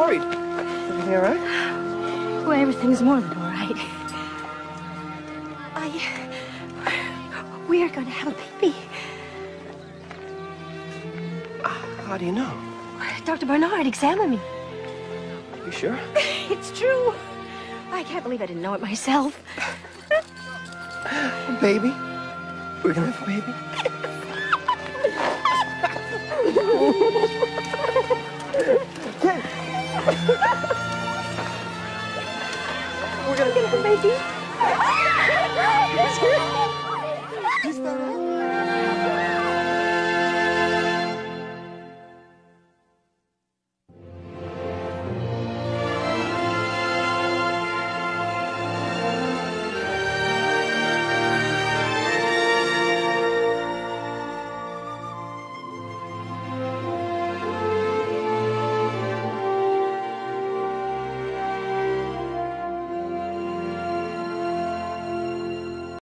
worried. Everything all right? Well, everything's more than all right. We are going to have a baby. How do you know? Dr. Bernard examined me. You sure? It's true. I can't believe I didn't know it myself. A baby? We're gonna have a baby? We're gonna have a baby?